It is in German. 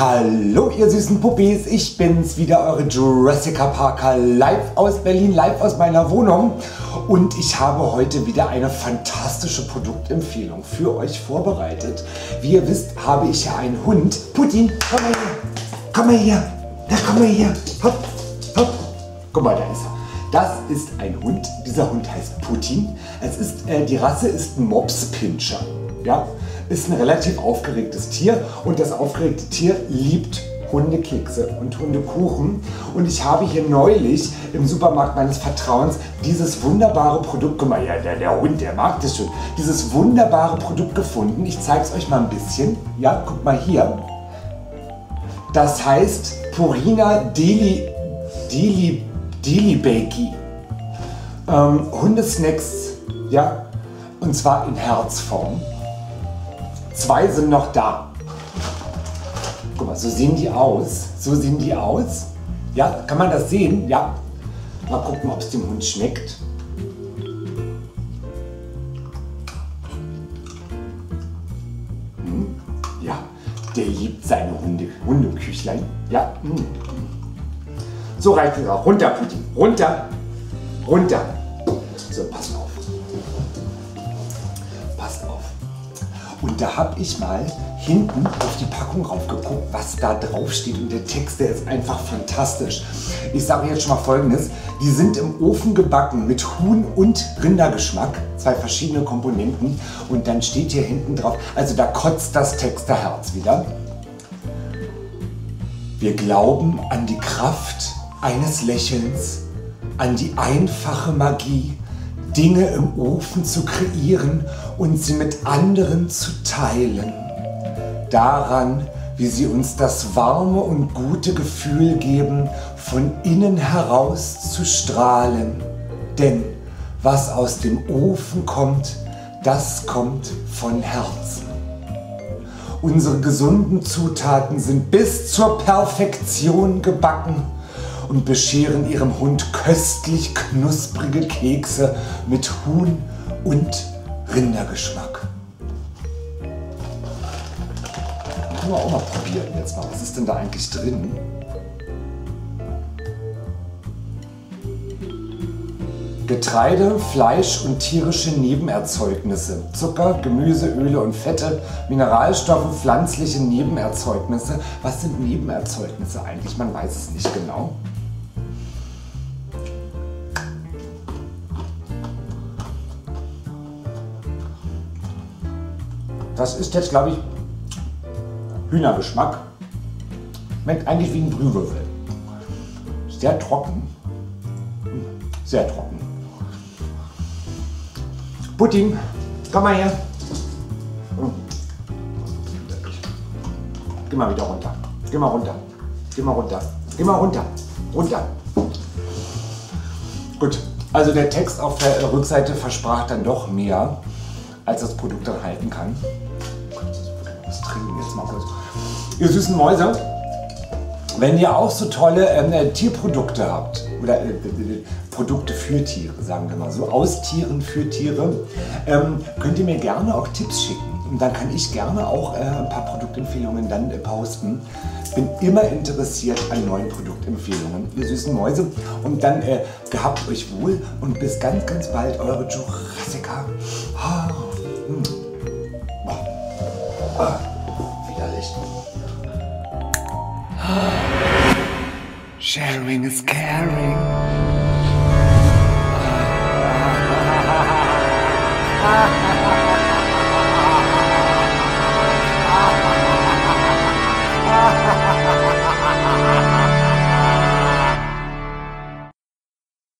Hallo ihr süßen Puppis, ich bin's wieder, eure Jurassica Parker, live aus Berlin, live aus meiner Wohnung, und ich habe heute wieder eine fantastische Produktempfehlung für euch vorbereitet. Wie ihr wisst, habe ich ja einen Hund. Putin, komm mal her, komm mal her, ja, komm mal her, hopp, hopp, guck mal, da ist er. Das ist ein Hund, dieser Hund heißt Putin. Die Rasse ist ein Mops-Pinscher. Ja? Ist ein relativ aufgeregtes Tier, und das aufgeregte Tier liebt Hundekekse und Hundekuchen. Und ich habe hier neulich im Supermarkt meines Vertrauens dieses wunderbare Produkt, guck mal, ja, der Hund, der mag das schon, dieses wunderbare Produkt gefunden. Ich zeige es euch mal ein bisschen. Ja, guck mal hier. Das heißt Purina Deli Bakey. Hundesnacks, ja, und zwar in Herzform. 2 sind noch da. Guck mal, so sehen die aus. So sehen die aus. Ja, kann man das sehen? Ja. Mal gucken, ob es dem Hund schmeckt. Ja, der liebt seine Hundeküchlein. Ja. So reicht es auch. Runter, Putin. Runter. Runter. So, pass auf. Passt auf. Und da habe ich mal hinten auf die Packung raufgeguckt, was da drauf steht. Und der Text, der ist einfach fantastisch. Ich sage jetzt schon mal Folgendes. Die sind im Ofen gebacken mit Huhn- und Rindergeschmack. 2 verschiedene Komponenten. Und dann steht hier hinten drauf, also da kotzt das Texterherz wieder. Wir glauben an die Kraft eines Lächelns, an die einfache Magie, Dinge im Ofen zu kreieren und sie mit anderen zu teilen. Daran, wie sie uns das warme und gute Gefühl geben, von innen heraus zu strahlen. Denn was aus dem Ofen kommt, das kommt von Herzen. Unsere gesunden Zutaten sind bis zur Perfektion gebacken und bescheren ihrem Hund köstlich knusprige Kekse mit Huhn- und Rindergeschmack. Können wir auch mal probieren jetzt mal. Was ist denn da eigentlich drin? Getreide, Fleisch und tierische Nebenerzeugnisse, Zucker, Gemüse, Öle und Fette, Mineralstoffe, pflanzliche Nebenerzeugnisse. Was sind Nebenerzeugnisse eigentlich? Man weiß es nicht genau. Das ist jetzt, glaube ich, Hühnergeschmack. Schmeckt eigentlich wie ein Brühwürfel. Sehr trocken. Sehr trocken. Putin, komm mal her. Geh mal wieder runter. Geh mal runter. Geh mal runter. Geh mal runter. Runter. Gut, also der Text auf der Rückseite versprach dann doch mehr, als das Produkt dann halten kann. Was trinken jetzt mal kurz? Ihr süßen Mäuse, wenn ihr auch so tolle Tierprodukte habt, oder Produkte für Tiere, sagen wir mal so, aus Tieren für Tiere, könnt ihr mir gerne auch Tipps schicken. Und dann kann ich gerne auch ein paar Produktempfehlungen dann posten. Bin immer interessiert an neuen Produktempfehlungen, ihr süßen Mäuse. Und dann gehabt euch wohl und bis ganz, ganz bald, eure Jurassica. Widerlich. Sharing is caring.